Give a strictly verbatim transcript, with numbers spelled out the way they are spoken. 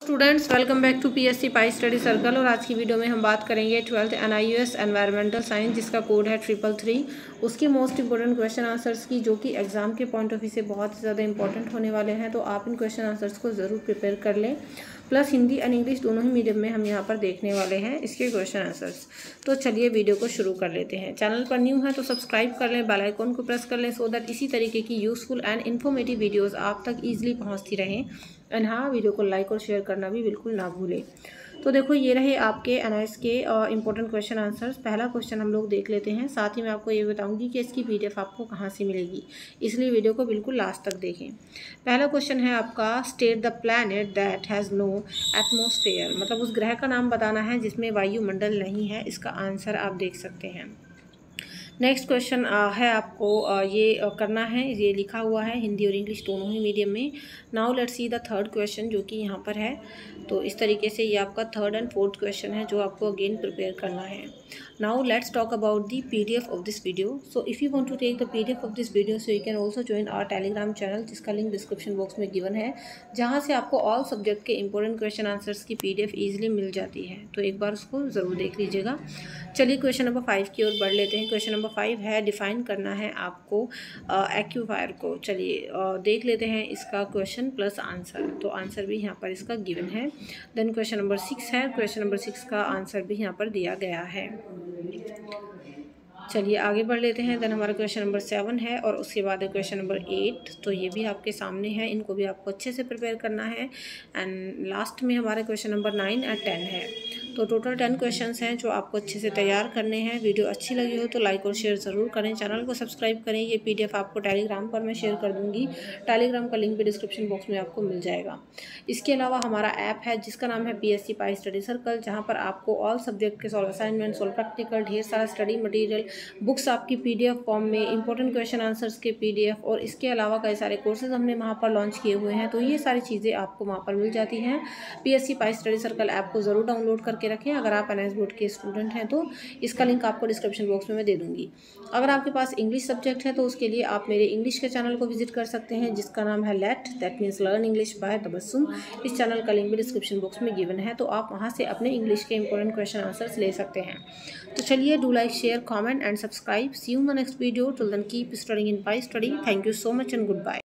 Students, welcome back to PSC pi study circle. और आज की वीडियो में हम बात करेंगे ट्वेल्थ एनआईयूएस एनवायरमेंटल साइंस, जिसका कोड है ट्रिपल थ्री। उसके मोस्ट इंपॉर्टेंट क्वेश्चन आंसर्स की, जो कि एग्जाम के पॉइंट ऑफ व्यू से बहुत ज़्यादा इंपॉर्टेंट होने वाले हैं। तो आप इन क्वेश्चन आंसर्स को ज़रूर प्रिपेयर कर लें। प्लस हिंदी एंड इंग्लिश दोनों ही मीडियम में हम यहाँ पर देखने वाले हैं इसके क्वेश्चन आंसर्स। तो चलिए वीडियो को शुरू कर लेते हैं। चैनल पर न्यू है तो सब्सक्राइब कर लें, बेल आइकॉन को प्रेस कर लें, सो दैट इसी तरीके की यूज़फुल एंड इन्फॉर्मेटिव वीडियोज़ आप तक ईजिली पहुँचती रहें। एंड हाँ, वीडियो को लाइक और शेयर करना भी बिल्कुल ना भूलें। तो देखो, ये रहे आपके एनआईएस के इंपॉर्टेंट क्वेश्चन आंसर्स। पहला क्वेश्चन हम लोग देख लेते हैं। साथ ही मैं आपको ये बताऊंगी कि इसकी पीडीएफ आपको कहाँ से मिलेगी, इसलिए वीडियो को बिल्कुल लास्ट तक देखें। पहला क्वेश्चन है आपका, state the planet that has no atmosphere. मतलब उस ग्रह का नाम बताना है जिसमें वायुमंडल नहीं है। इसका आंसर आप देख सकते हैं। नेक्स्ट क्वेश्चन है आपको ये करना है, ये लिखा हुआ है हिंदी और इंग्लिश दोनों ही मीडियम में। Now let's see the third question, जो कि यहाँ पर है। तो इस तरीके से ये आपका थर्ड एंड फोर्थ क्वेश्चन है, जो आपको अगेन प्रिपेयर करना है। Now let's talk about the PDF of this video. So if you want to take the PDF of this video, so you can also join our Telegram channel, जिसका link description box में given है, जहाँ से आपको all subject के important question answers की PDF easily मिल जाती है। तो एक बार उसको ज़रूर देख लीजिएगा। चलिए क्वेश्चन नंबर फाइव की ओर बढ़ लेते हैं। क्वेश्चन नंबर फाइव है, डिफाइन करना है आपको एक्यूफायर को। चलिए देख लेते हैं इसका क्वेश्चन प्लस आंसर। तो आंसर भी यहाँ पर इसका गिवन है। देन क्वेश्चन नंबर सिक्स है। क्वेश्चन नंबर सिक्स का आंसर भी यहाँ पर दिया गया है। चलिए आगे बढ़ लेते हैं। देन हमारा क्वेश्चन नंबर सेवन है और उसके बाद है क्वेश्चन नंबर एट। तो ये भी आपके सामने है, इनको भी आपको अच्छे से प्रिपेयर करना है। एंड लास्ट में हमारे क्वेश्चन नंबर नाइन और टेन है। तो टोटल टेन क्वेश्चंस हैं जो आपको अच्छे से तैयार करने हैं। वीडियो अच्छी लगी हो तो लाइक और शेयर ज़रूर करें, चैनल को सब्सक्राइब करें। ये पीडीएफ आपको टेलीग्राम पर मैं शेयर कर दूँगी। टेलीग्राम का लिंक भी डिस्क्रिप्शन बॉक्स में आपको मिल जाएगा। इसके अलावा हमारा ऐप है जिसका नाम है पीएससी पाई स्टडी सर्कल, जहाँ पर आपको ऑल सब्जेक्ट के सॉल्व असाइनमेंट, सॉल्व प्रैक्टिकल, ढेर सारा स्टडी मटीरियल, बुक्स आपकी पीडीएफ फॉर्म में, इंपॉर्टेंट क्वेश्चन आंसर्स के पीडीएफ, और इसके अलावा कई सारे कोर्सेज हमने वहाँ पर लॉन्च किए हुए हैं। तो ये सारी चीज़ें आपको वहाँ पर मिल जाती हैं। PSC pi study circle app को ज़रूर डाउनलोड करके रखें। अगर आप एनआईएस बोर्ड के स्टूडेंट हैं तो इसका लिंक आपको डिस्क्रिप्शन बॉक्स में मैं दे दूँगी। अगर आपके पास इंग्लिश सब्जेक्ट है तो उसके लिए आप मेरे इंग्लिश के चैनल को विजिट कर सकते हैं, जिसका नाम है let, that means learn English by Tabassum. इस चैनल का लिंक भी डिस्क्रिप्शन बॉक्स में गिवन है, तो आप वहाँ से अपने इंग्लिश के इंपॉर्टेंट क्वेश्चन आंसर्स ले सकते हैं। तो चलिए, do like, share, comment and subscribe. See you in the next video. Till then keep studying in pi study. Thank you so much and good bye.